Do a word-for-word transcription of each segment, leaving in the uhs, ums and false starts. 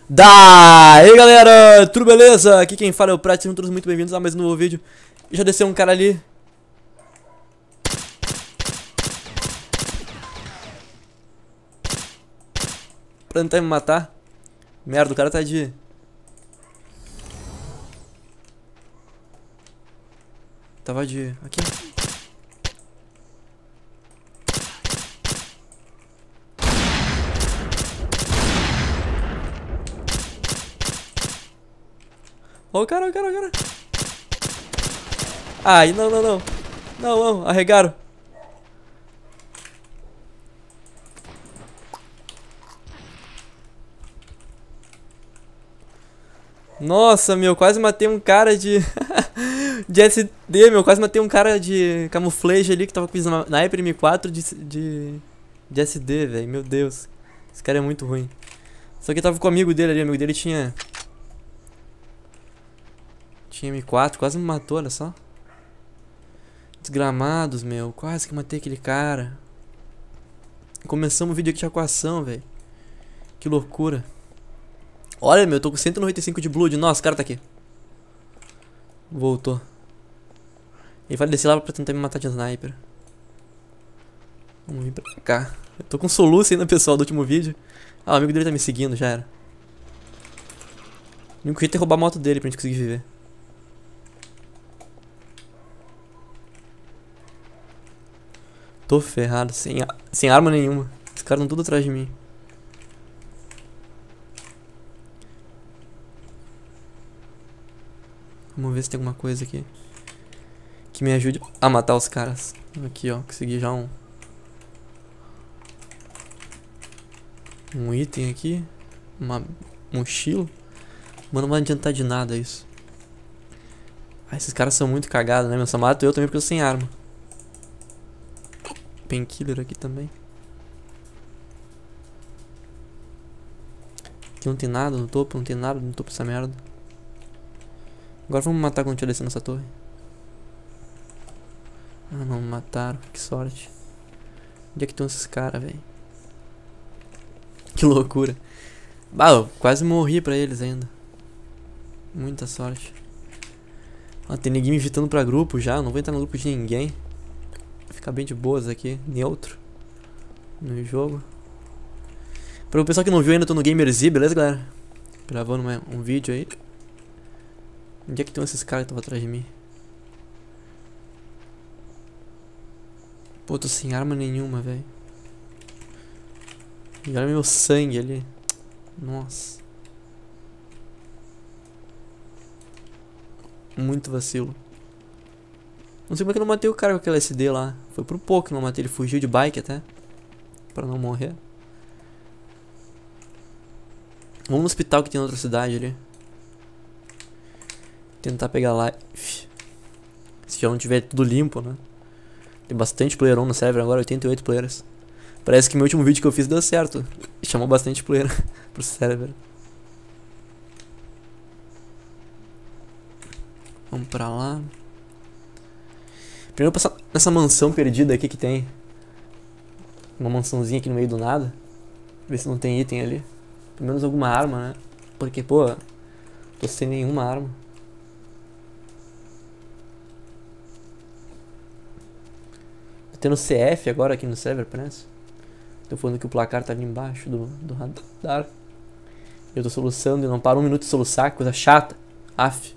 Daí galera, tudo beleza? Aqui quem fala é o Prat, sejam todos muito bem-vindos a mais um novo vídeo. E já desceu um cara ali. Pra tentar me matar. Merda, o cara tá de... Tava de... aqui. Ó o cara, ó o cara, ó o cara. Ai, não, não, não. Não, não, arregaram. Nossa, meu, quase matei um cara de... de S D, meu. Quase matei um cara de camuflagem ali que tava com sniper M quatro de... de, de S D, velho. Meu Deus. Esse cara é muito ruim. Só que tava com o amigo dele ali, o amigo dele tinha... Tinha M quatro, quase me matou, olha só. Desgramados, meu. Quase que matei aquele cara. Começamos o vídeo aqui de acuação, velho. Que loucura. Olha, meu, eu tô com cento e noventa e cinco de blood. Nossa, o cara tá aqui. Voltou. Ele vai descer lá pra tentar me matar de sniper. Vamos vir pra cá. Eu tô com soluço ainda, pessoal, do último vídeo. Ah, o amigo dele tá me seguindo, já era. O único jeito é roubar a moto dele pra gente conseguir viver. Tô ferrado, sem, sem arma nenhuma. Os caras estão tudo atrás de mim. Vamos ver se tem alguma coisa aqui que me ajude a matar os caras. Aqui, ó, consegui já um Um item aqui. Uma mochila. Mano, não vai adiantar de nada isso. Ah, esses caras são muito cagados, né, meu? Só mato eu também porque eu tô sem arma. Painkiller aqui também. Aqui não tem nada no topo, não tem nada no topo dessa merda. Agora vamos matar quando estiver descendo essa torre. Ah, não me mataram, que sorte. Onde é que estão esses caras, velho? Que loucura. Bah, eu quase morri pra eles ainda. Muita sorte. Ah, tem ninguém me invitando pra grupo já, eu não vou entrar no grupo de ninguém. Ficar bem de boas aqui, neutro no jogo. Para o pessoal que não viu ainda, eu tô no GamerZ, beleza, galera? Gravando uma, um vídeo aí. Onde é que estão esses caras que estavam atrás de mim? Pô, tô sem arma nenhuma, velho. E olha meu sangue ali. Nossa. Muito vacilo. Não sei como é que eu não matei o cara com aquela S D lá. Foi por pouco que não matei. Ele fugiu de bike até. Pra não morrer. Vamos no hospital que tem na outra cidade ali. Tentar pegar lá. Se já não tiver tudo limpo, né? Tem bastante player on no server agora. oitenta e oito players. Parece que meu último vídeo que eu fiz deu certo. Chamou bastante player pro server. Vamos pra lá. Primeiro passar nessa mansão perdida aqui que tem. Uma mansãozinha aqui no meio do nada. Ver se não tem item ali. Pelo menos alguma arma, né? Porque, pô, tô sem nenhuma arma. Tá tendo C F agora aqui no server, parece. Tô falando que o placar tá ali embaixo do, do radar. Eu tô soluçando e não paro um minuto de soluçar, coisa chata. Aff.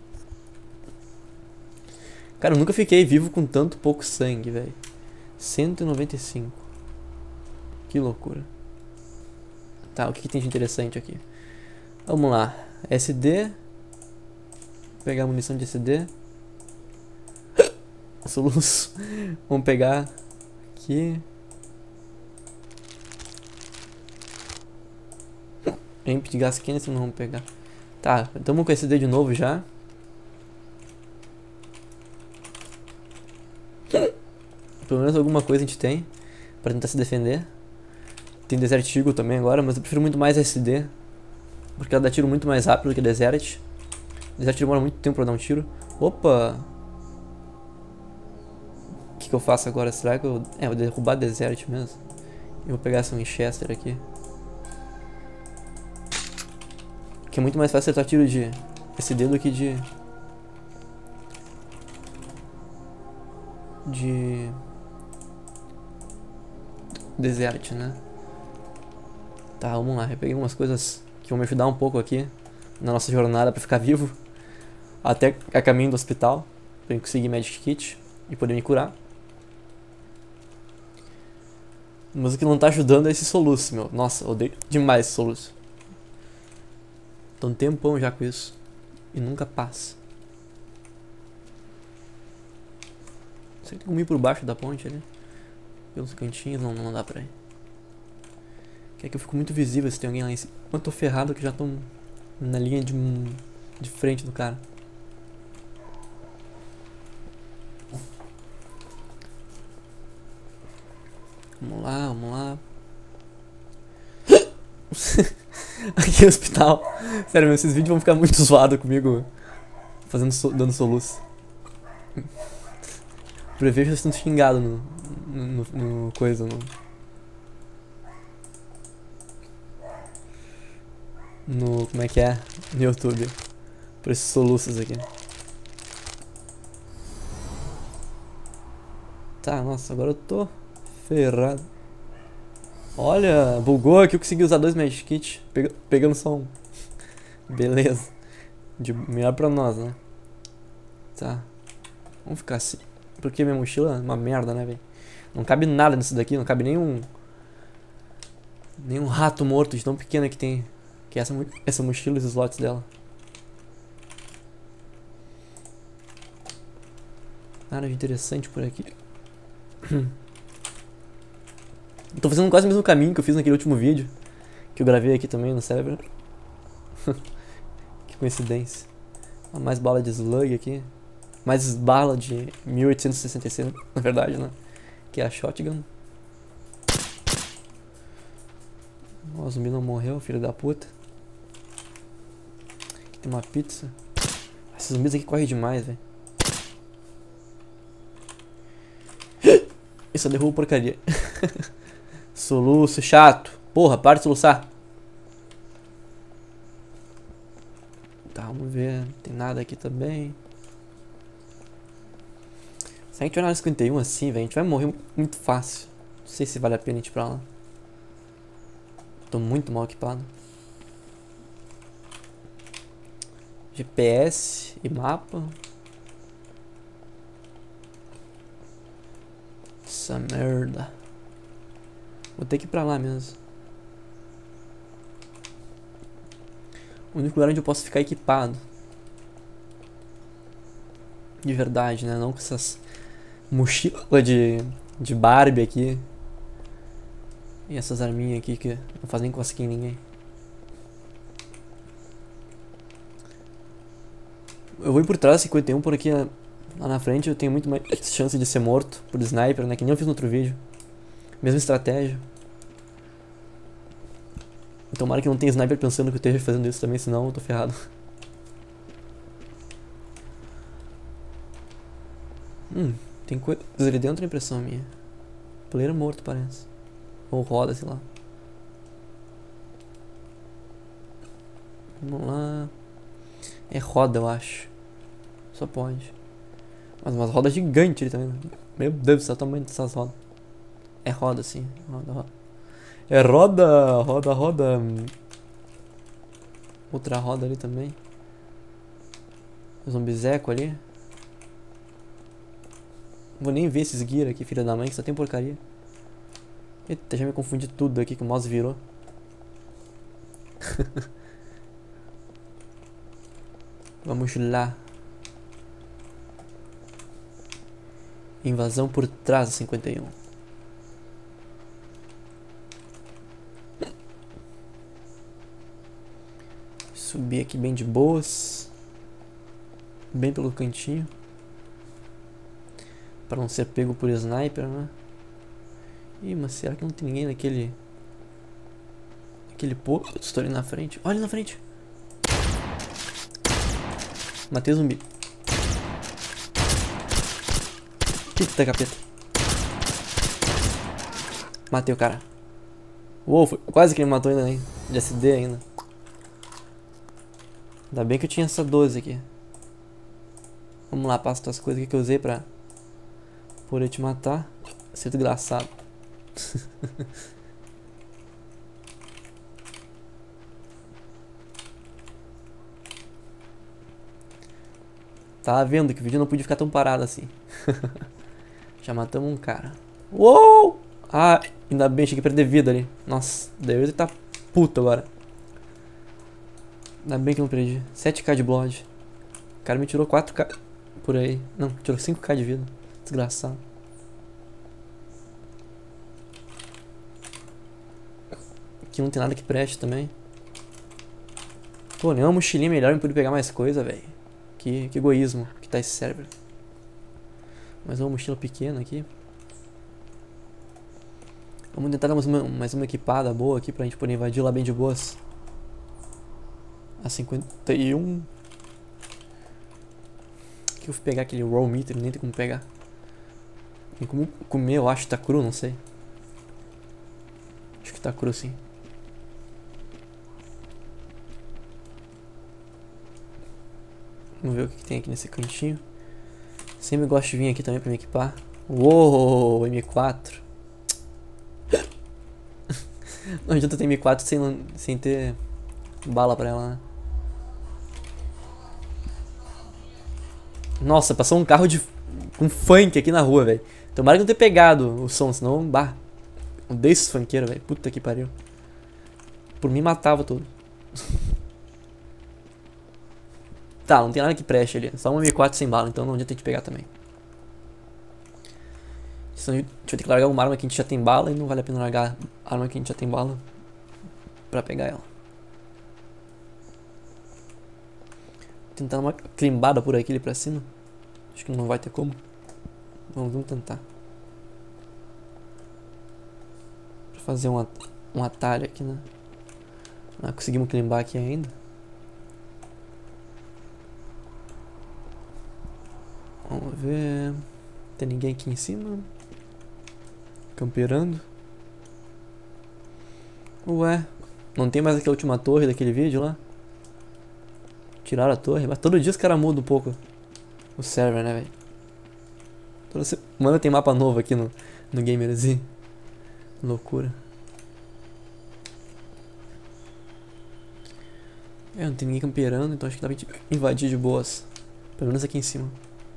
Cara, eu nunca fiquei vivo com tanto pouco sangue, velho. cento e noventa e cinco. Que loucura. Tá, o que, que tem de interessante aqui? Vamos lá. S D. Vou pegar a munição de S D. Soluço. Vamos pegar aqui. Amp de gás quente, não vamos pegar. Tá, estamos com S D de novo já. Pelo menos alguma coisa a gente tem pra tentar se defender. Tem Desert Eagle também agora, mas eu prefiro muito mais S D. Porque ela dá tiro muito mais rápido do que Desert. Desert demora muito tempo pra dar um tiro. Opa! O que, que eu faço agora? Será que eu... É, vou derrubar Desert mesmo. Eu vou pegar essa Winchester aqui. Que é muito mais fácil acertar tiro de S D do que de... De... Desert, né? Tá, vamos lá. Eu peguei umas coisas que vão me ajudar um pouco aqui na nossa jornada pra ficar vivo até a caminho do hospital, pra eu conseguir Magic Kit e poder me curar. Mas o que não tá ajudando é esse soluço, meu. Nossa, odeio demais esse soluço. Tô um tempão já com isso e nunca passa. Será que tem como ir por baixo da ponte ali? Pelos cantinhos? Não, não dá pra ir. Que é que eu fico muito visível se tem alguém lá em cima. Eu tô ferrado que já tô na linha de, de frente do cara. Vamos lá, vamos lá. Aqui é o hospital. Sério, esses vídeos vão ficar muito zoados comigo fazendo so, dando soluço. Prevejo eu sendo xingado no, no, no, no coisa, no, no... Como é que é? No YouTube. Por esses soluços aqui. Tá, nossa, agora eu tô ferrado. Olha, bugou aqui, eu consegui usar dois Magic Kit. Pega, pegando só um. Beleza. De, melhor pra nós, né? Tá. Vamos ficar assim. Porque minha mochila é uma merda, né, velho? Não cabe nada nisso daqui, não cabe nenhum... Nenhum rato morto de tão pequena que tem. Que é essa, essa mochila e os slots dela. Nada de interessante por aqui. Tô fazendo quase o mesmo caminho que eu fiz naquele último vídeo. Que eu gravei aqui também no server. Que coincidência. Mais bala de slug aqui. Mais bala de mil oitocentos e sessenta e seis, na verdade, né? Que é a shotgun. O zumbi não morreu, filho da puta. Aqui tem uma pizza. Esses zumbis aqui correm demais, velho. Isso eu derrubo porcaria. Soluço chato. Porra, para de soluçar. Tá, vamos ver. Não tem nada aqui também. Se a gente olhar no cinquenta e um assim, velho, a gente vai morrer muito fácil. Não sei se vale a pena a gente ir pra lá. Tô muito mal equipado. G P S e mapa. Essa merda. Vou ter que ir pra lá mesmo. O único lugar onde eu posso ficar equipado. De verdade, né? Não com essas mochilas de, de Barbie aqui. E essas arminhas aqui que não fazem nem cosquinha em ninguém. Eu vou ir por trás do cinquenta e um porque lá na frente eu tenho muito mais chance de ser morto por sniper, né? Que nem eu fiz no outro vídeo. Mesma estratégia. Tomara que não tenha sniper pensando que eu esteja fazendo isso também, senão eu tô ferrado. Hum, tem coisa ali dentro, a impressão minha. Player morto, parece. Ou roda, sei lá. Vamos lá. É roda, eu acho. Só pode. Mas umas rodas gigantes ali também. Meu Deus do céu, o tamanho dessas rodas. É roda, sim. Roda, roda. É roda, roda, roda. Outra roda ali também. Zombizeco ali. Vou nem ver esses gear aqui, filha da mãe, que só tem porcaria. Eita, já me confundi tudo aqui que o mouse virou. Vamos lá. Invasão por trás do cinquenta e um. Subir aqui bem de boas. Bem pelo cantinho. Pra não ser pego por sniper, né? Ih, mas será que não tem ninguém naquele... Naquele posto? Estou ali na frente. Olha na frente. Matei o zumbi. Eita, capeta. Matei o cara. Uou, foi quase que ele matou ainda, hein? De S D ainda. Ainda bem que eu tinha essa doze aqui. Vamos lá, passa as coisas aqui que eu usei pra poder te matar. Seu desgraçado. Tava vendo que o vídeo não podia ficar tão parado assim. Já matamos um cara. Uou! Ah, ainda bem, cheguei a perder vida ali. Nossa, deve estar puto agora. Ainda bem que eu não perdi. sete k de blood. O cara me tirou quatro k por aí. Não, tirou cinco k de vida. Desgraçado. Aqui não tem nada que preste também. Pô, nem uma mochilinha melhor pra poder pegar mais coisa, velho. Que, que egoísmo que tá esse server. Mais uma mochila pequena aqui. Vamos tentar dar mais uma, mais uma equipada boa aqui pra gente poder invadir lá bem de boas. A cinquenta e um. Aqui eu vou pegar aquele raw meat, nem tem como pegar. Tem como comer, eu acho que tá cru, não sei. Acho que tá cru sim. Vamos ver o que, que tem aqui nesse cantinho. Sempre gosto de vir aqui também pra me equipar. Uou, M quatro. Não adianta ter M quatro sem, sem ter bala pra ela, né? Nossa, passou um carro de com funk aqui na rua, velho. Tomara que não ter pegado o som, senão, bah. Odeio esses funkeiros, velho. Puta que pariu. Por mim matava tudo. Tá, não tem nada que preste ali. Só um M quatro sem bala, então não adianta a gente pegar também. Senão a gente vai ter que largar uma arma que a gente já tem bala e não vale a pena largar a arma que a gente já tem bala pra pegar ela. Tentar uma climbada por aqui ali pra cima. Acho que não vai ter como. Vamos, vamos tentar. Pra fazer um, at um atalho aqui, né? Não conseguimos climbar aqui ainda. Vamos ver. Tem ninguém aqui em cima? Camperando. Ué, não tem mais aquela última torre daquele vídeo lá? Tiraram a torre, mas todo dia os caras mudam um pouco o server, né, velho? Toda semana tem mapa novo aqui no, no Gamerzinho. Loucura. É, não tem ninguém camperando, então acho que dá pra gente invadir de boas. Pelo menos aqui em cima.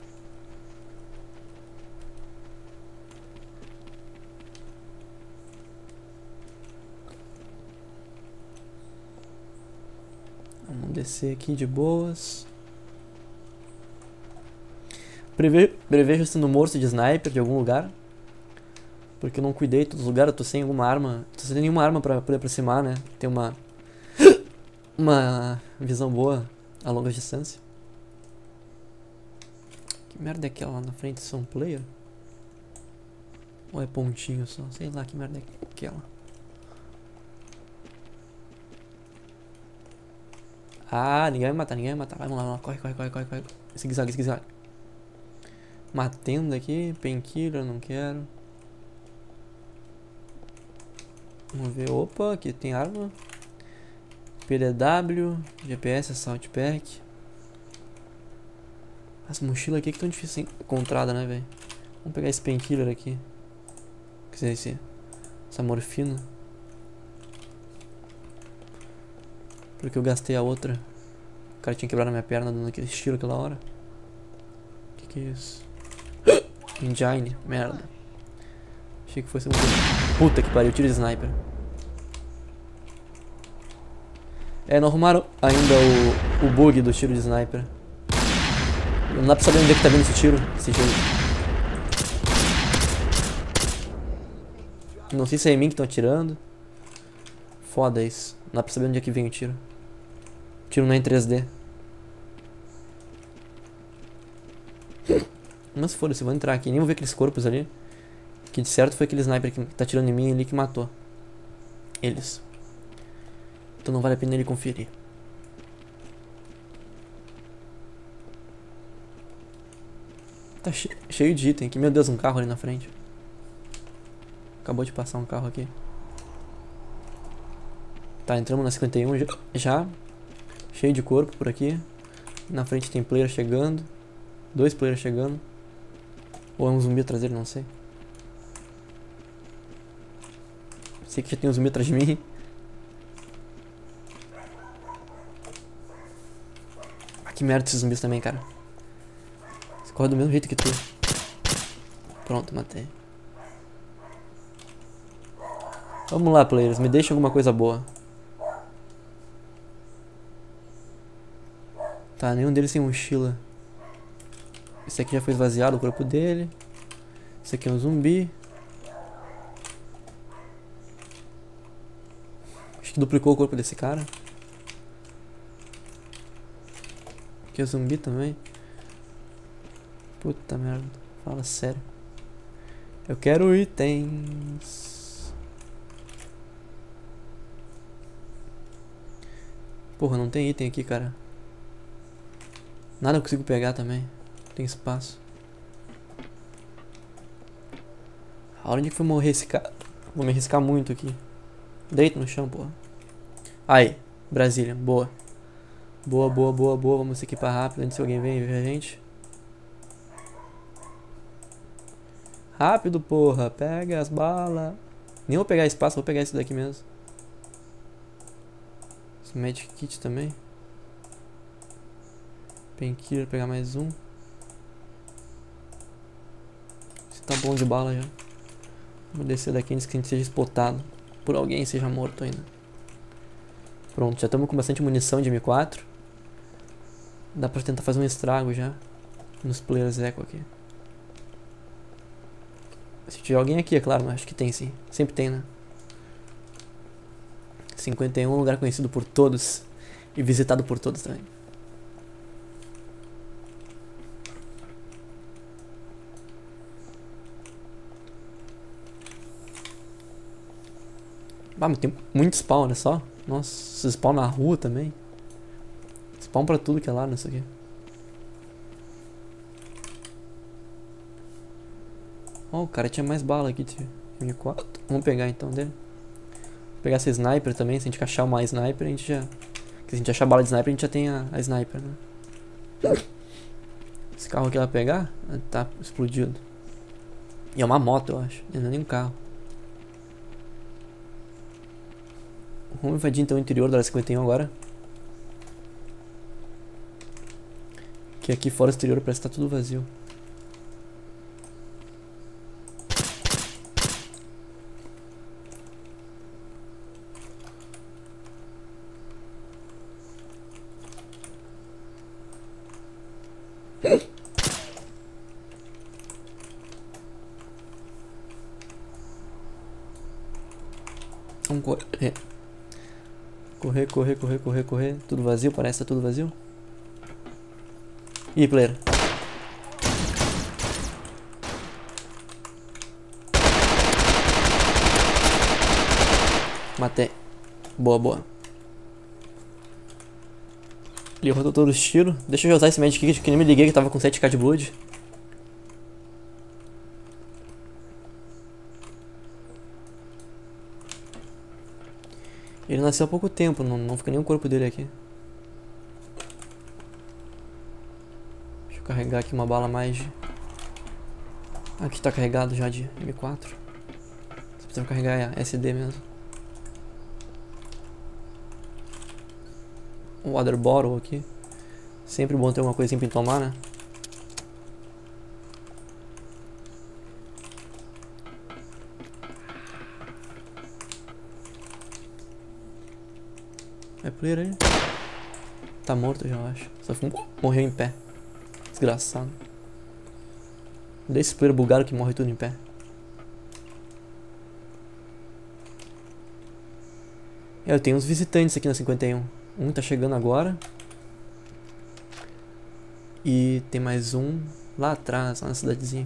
Vamos descer aqui de boas. Preve prevejo sendo morto de sniper de algum lugar. Porque eu não cuidei de todos os lugares, eu tô sem alguma arma. Tô sem nenhuma arma pra poder aproximar, né? Ter uma. Uma visão boa a longa distância. Que merda é aquela lá na frente? São player? Ou é pontinho só? Sei lá que merda é aquela. Ah, ninguém vai me matar, ninguém vai me matar. Vai, vamos lá, vamos lá. Corre, corre, corre, corre, corre. Zigue-zague, zigue-zague. Uma tenda aqui, painkiller, não quero. Vamos ver, opa, aqui tem arma. P D W, G P S, Assault Pack. As mochilas aqui que estão difíceis de ser encontrada, né, velho? Vamos pegar esse painkiller aqui. O que é esse? Essa morfina. Porque eu gastei a outra. O cara tinha quebrado a minha perna dando aquele tiro aquela hora. Que que é isso? Engine, merda. Achei que fosse um... Puta que pariu, tiro de sniper. É, não arrumaram ainda o, o bug do tiro de sniper. Não dá pra saber onde é que tá vindo esse tiro, esse tiro. Não sei se é em mim que estão atirando. Foda isso. Não dá pra saber onde é que vem o tiro. O tiro não é em três D. Mas foda-se, eu vou entrar aqui. Nem vou ver aqueles corpos ali. Que de certo foi aquele sniper que tá atirando em mim ali que matou eles. Então não vale a pena ele conferir. Tá che cheio de item aqui. Meu Deus, um carro ali na frente. Acabou de passar um carro aqui. Tá, entramos na cinquenta e um já. Cheio de corpo por aqui. Na frente tem player chegando. Dois players chegando. Ou é um zumbi atrás dele, não sei. Sei que já tem um zumbi atrás de mim. Ah, que merda esses zumbis também, cara. Você corre do mesmo jeito que tu. Pronto, matei. Vamos lá, players. Me deixem alguma coisa boa. Tá, nenhum deles tem mochila. Esse aqui já foi esvaziado o corpo dele. Esse aqui é um zumbi. Acho que duplicou o corpo desse cara. Aqui é zumbi também. Puta merda. Fala sério. Eu quero itens. Porra, não tem item aqui, cara. Nada eu consigo pegar também. Não tem espaço. Aonde que foi morrer esse cara? Vou me arriscar muito aqui. Deito no chão, porra. Aí, Brasília, boa. Boa, boa, boa, boa. Vamos se equipar rápido antes que alguém venha ver a gente. Rápido, porra. Pega as balas. Nem vou pegar espaço, vou pegar esse daqui mesmo. Esse Magic Kit também. Painkiller, pegar mais um. Esse tá bom de bala já. Vou descer daqui antes que a gente seja spotado por alguém, seja morto ainda. Pronto, já estamos com bastante munição de M quatro. Dá pra tentar fazer um estrago já nos players eco aqui. Se tiver alguém aqui, é claro, mas acho que tem sim. Sempre tem, né? cinquenta e um, lugar conhecido por todos e visitado por todos também. Ah, mas tem muito spawn, olha só. Nossa, spawn na rua também. Spawn pra tudo que é lá nisso aqui. Ó, oh, o cara tinha mais bala aqui, tio. M quatro. Vamos pegar então dele. Vou pegar essa sniper também. Se a gente achar uma sniper, a gente já... Se a gente achar bala de sniper, a gente já tem a, a sniper, né? Esse carro aqui vai pegar? Tá explodido. E é uma moto, eu acho. Não é nem um carro. Vamos invadir então o interior da área cinquenta e um agora. Que aqui fora do exterior parece que tá tudo vazio. Vamos correr. Correr, correr, correr, correr, correr. Tudo vazio, parece que tá tudo vazio. Ih, player. Matei. Boa, boa. Ele rodou todos os tiros. Deixa eu usar esse Magic Kit que nem me liguei que tava com sete K de Blood. Ele nasceu há pouco tempo, não, não fica nem o corpo dele aqui. Deixa eu carregar aqui uma bala mais de... Aqui tá carregado já de M quatro. Só precisa carregar a S D mesmo. Um water bottle aqui. Sempre bom ter uma coisinha pra tomar, né? É player aí? Tá morto já, eu acho. Só morreu em pé. Desgraçado. Desse player bugado que morre tudo em pé. É, eu tenho uns visitantes aqui na cinquenta e um. Um tá chegando agora. E tem mais um lá atrás, lá na cidadezinha.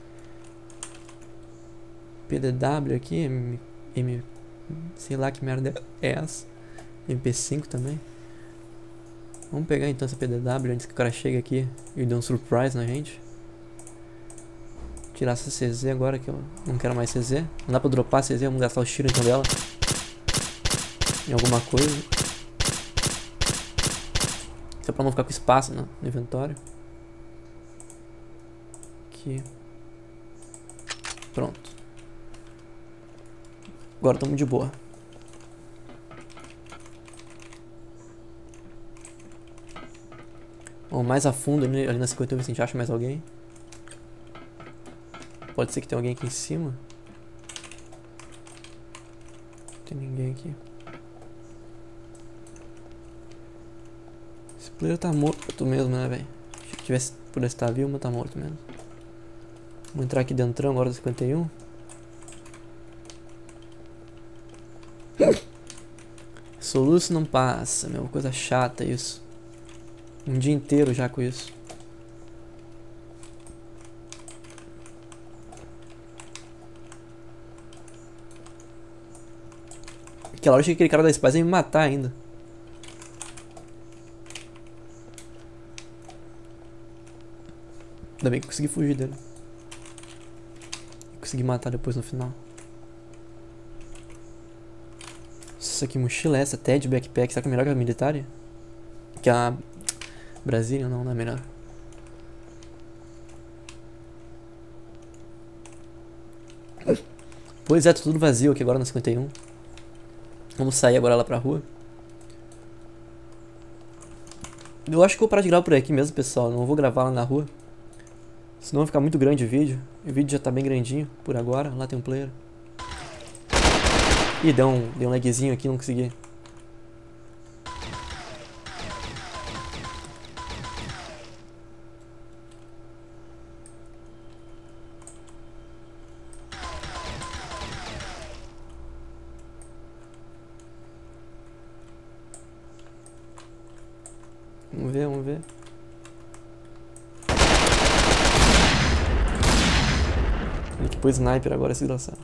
P D W aqui, M, M, sei lá que merda é essa. M P cinco também. Vamos pegar então essa P D W antes que o cara chegue aqui e dê um surprise na gente. Tirar essa C Z agora que eu não quero mais C Z. Não dá pra dropar a C Z, vamos gastar os tiros então dela em alguma coisa. Só pra não ficar com espaço no, no inventório. Aqui. Pronto. Agora estamos de boa. Vamos mais a fundo ali, ali na cinquenta e um, ver se a gente acha mais alguém. Pode ser que tenha alguém aqui em cima. Não tem ninguém aqui. Esse player tá morto mesmo, né, velho? Se tivesse pudesse estar vivo, mas tá morto mesmo. Vamos entrar aqui dentro agora do cinquenta e um. Soluço não passa, meu. Coisa chata isso. Um dia inteiro já com isso. Aquela hora que aquele cara da Spice ia me matar ainda. Ainda bem que eu consegui fugir dele. Consegui matar depois no final. Isso aqui, mochila é essa? T E D, backpack. Será que é melhor que a militar? Que a Brasília? Não, não é melhor. Pois é, tá tudo vazio aqui agora na cinquenta e um. Vamos sair agora lá pra rua. Eu acho que eu vou parar de gravar por aqui mesmo, pessoal. Não vou gravar lá na rua. Senão vai ficar muito grande o vídeo. O vídeo já tá bem grandinho por agora. Lá tem um player. Ih, deu um, deu um lagzinho aqui, não consegui. Vamos ver, vamos ver. Ele que pôs sniper agora, esse desgraçado.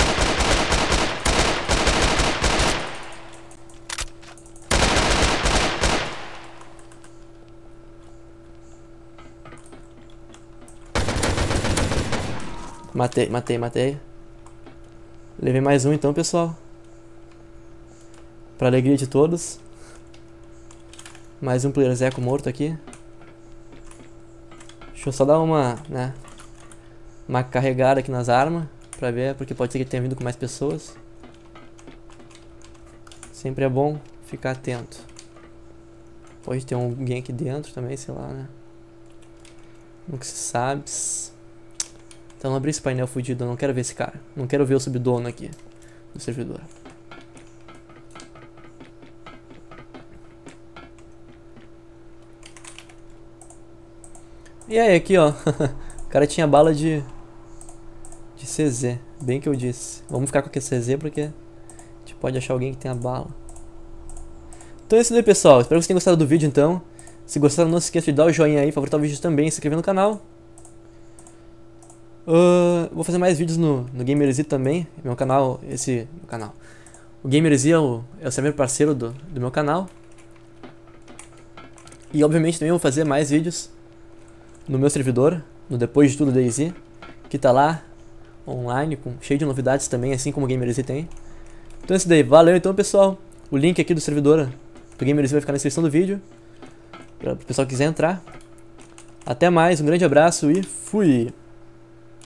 Matei, matei, matei. Levei mais um então, pessoal. Pra alegria de todos. Mais um player Zeco morto aqui. Deixa eu só dar uma, né, uma carregada aqui nas armas. Pra ver, porque pode ser que ele tenha vindo com mais pessoas. Sempre é bom ficar atento. Pode ter alguém aqui dentro também, sei lá, né. Nunca se sabe. Então não abri esse painel fudido, eu não quero ver esse cara. Não quero ver o subdono aqui do servidor. E aí, aqui ó, o cara tinha bala de de C Z, bem que eu disse. Vamos ficar com aquele C Z porque a gente pode achar alguém que tenha bala. Então é isso aí, pessoal. Espero que vocês tenham gostado do vídeo então. Se gostaram, não se esqueça de dar o joinha aí, favoritar o vídeo também, se inscrever no canal. Uh, vou fazer mais vídeos no, no GamerZ também, meu canal, esse meu canal. O GamerZ é o, é o servidor parceiro do, do meu canal. E obviamente também vou fazer mais vídeos no meu servidor, no Depois de Tudo DayZ, que tá lá, online, com, cheio de novidades também, assim como o GamerZ tem. Então é isso daí, valeu então pessoal. O link aqui do servidor do GamerZ vai ficar na descrição do vídeo, para o pessoal que quiser entrar. Até mais, um grande abraço e fui!